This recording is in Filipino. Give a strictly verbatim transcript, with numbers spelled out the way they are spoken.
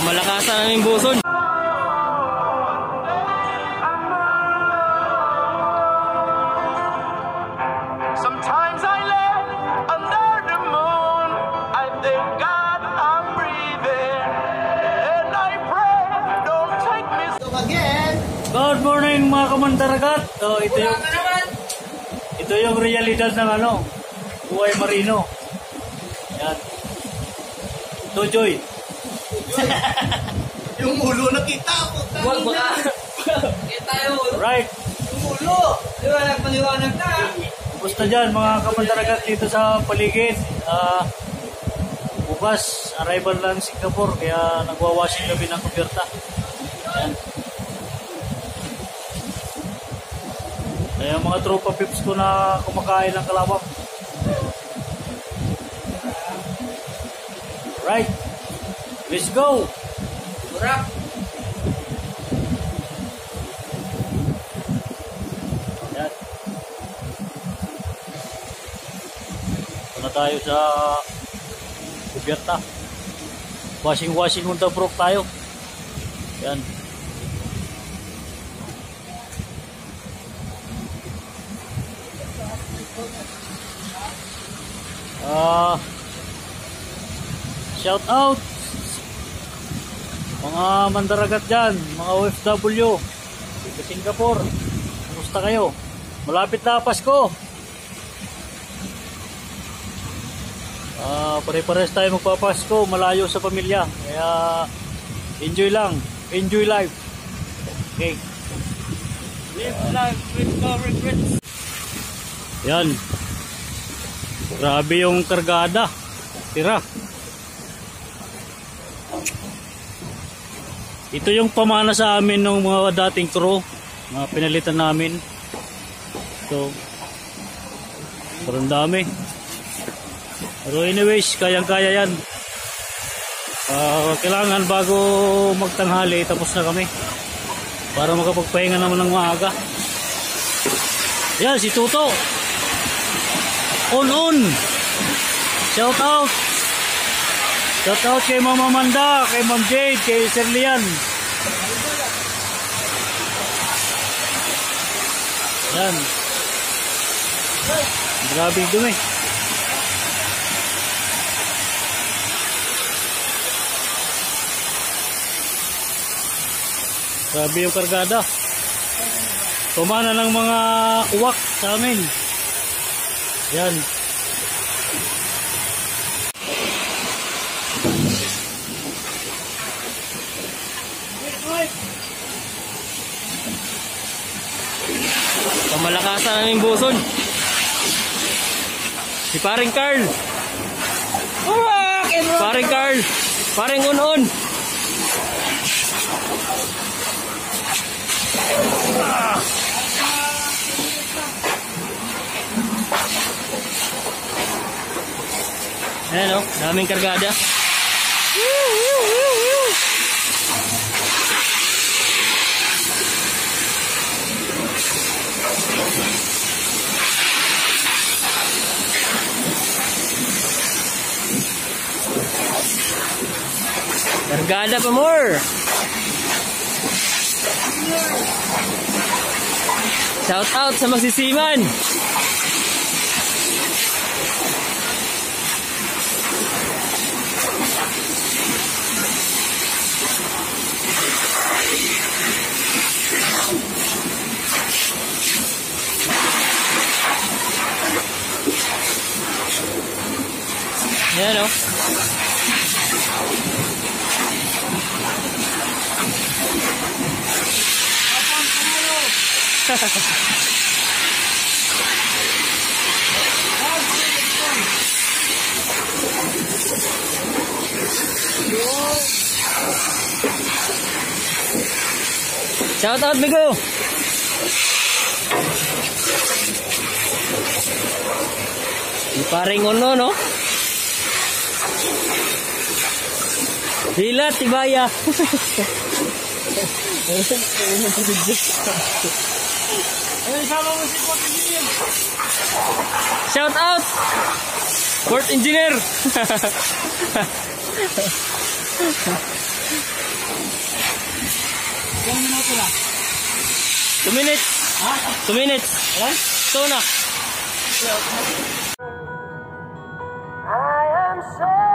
Pamalakasan namin buson. Sometimes I lay under the moon. I thank God I'm breathing, and I pray don't take me again. Good morning mga kamandaragat. So, ito yung ito yung realidad ng ano, buhay marino. Yan. Ito Joy. Yung ulo nakita ko. Wag baka. Kita yung ulo. Right. Yung ulo. Liwanag paliwanag na. Kumusta dyan mga kamandaragat dito sa paligid? Uh, bukas, arrival lang Singapore, kaya nagwawashing kami ng kubyerta. Yan. Kaya mga tropa pips ko na kumakain ng kalawang. Right. Let's go. Burak. Yan. Ito na tayo sa kubyerta. Washing-washing waterproof tayo. Yan. Ah, uh, shout out mga mandaragat dyan, mga O F W sa Singapore. Kumusta kayo? Malapit na Pasko. Ah, uh, pare-pares tayo magpapasko, malayo sa pamilya. Kaya enjoy lang, enjoy life. Okay. Live life with no regrets. Yan. Grabe yung kargada. Tira. Ito yung pamana sa amin ng mga dating crew. Mga pinalitan namin. So, parang dami. Pero anyways, kayang-kaya yan. Uh, kailangan bago magtanghali, tapos na kami. Para makapagpahinga naman ng maaga. Yan, si Tuto. On on. Shout out. Shout out kay Mama Amanda, kay Ma'am Jade, kay Sir Lian. Yan. Grabe dumi. Grabe yung kargada. Pumana ng mga uwak sa amin. Yan. Pamalakasan namin buson. Si paring Carl. Paring Carl. Paring un-un. Ah. Ayan o, daming kargada. Kargada pa more. Shout out sa magsisiman. Yan o. Shout out Bigo. Paring uno no. Hila tibaya. Shout out Port Engineer. Ilang minuto na? Two minutes. Ha? Two minutes. Ilan? Two na. I am sad.